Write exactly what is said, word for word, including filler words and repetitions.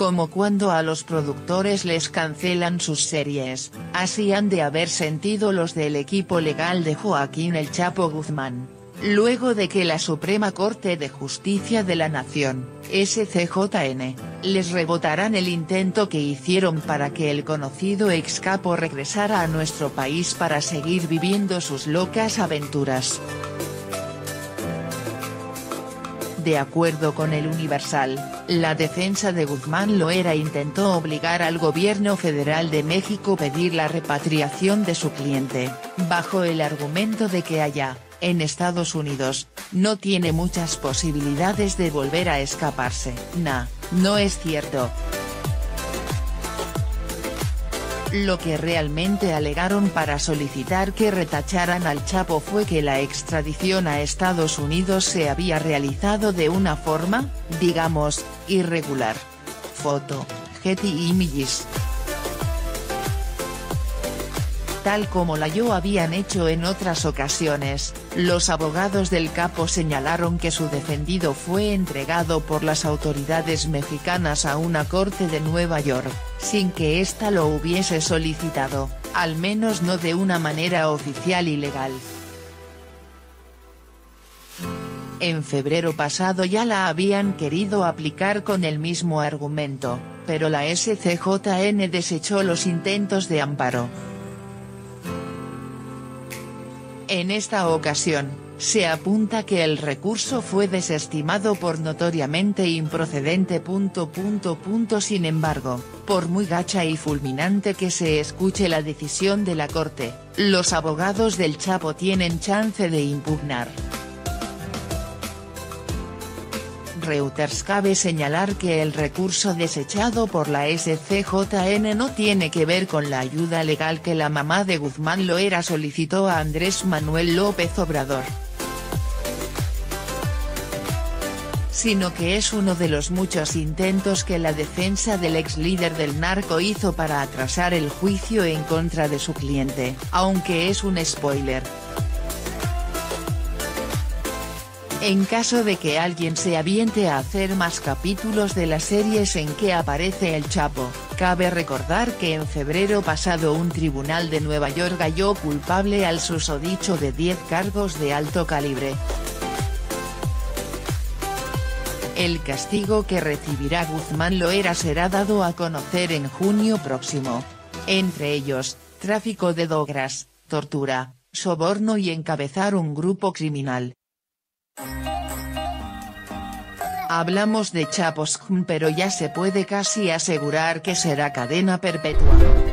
como cuando a los productores les cancelan sus series, así han de haber sentido los del equipo legal de Joaquín El Chapo Guzmán, luego de que la Suprema Corte de Justicia de la Nación, S C J N, les rebotaran el intento que hicieron para que el conocido ex capo regresara a nuestro país para seguir viviendo sus locas aventuras. De acuerdo con El Universal, la defensa de Guzmán Loera intentó obligar al gobierno federal de México a pedir la repatriación de su cliente, bajo el argumento de que allá, en Estados Unidos, no tiene muchas posibilidades de volver a escaparse. Nah, no es cierto. Lo que realmente alegaron para solicitar que retacharan al Chapo fue que la extradición a Estados Unidos se había realizado de una forma, digamos, irregular. Foto, Getty Images. Tal como la yo habían hecho en otras ocasiones, los abogados del capo señalaron que su defendido fue entregado por las autoridades mexicanas a una corte de Nueva York, sin que ésta lo hubiese solicitado, al menos no de una manera oficial y legal. En febrero pasado ya la habían querido aplicar con el mismo argumento, pero la S C J N desechó los intentos de amparo. En esta ocasión, se apunta que el recurso fue desestimado por notoriamente improcedente. Sin embargo, por muy gacha y fulminante que se escuche la decisión de la Corte, los abogados del Chapo tienen chance de impugnar. Reuters cabe señalar que el recurso desechado por la S C J N no tiene que ver con la ayuda legal que la mamá de Guzmán Loera solicitó a Andrés Manuel López Obrador, sino que es uno de los muchos intentos que la defensa del ex líder del narco hizo para atrasar el juicio en contra de su cliente, aunque es un spoiler. En caso de que alguien se aviente a hacer más capítulos de las series en que aparece el Chapo, cabe recordar que en febrero pasado un tribunal de Nueva York halló culpable al susodicho de diez cargos de alto calibre. El castigo que recibirá Guzmán Loera será dado a conocer en junio próximo. Entre ellos, tráfico de drogas, tortura, soborno y encabezar un grupo criminal. Hablamos de Chapos, pero ya se puede casi asegurar que será cadena perpetua.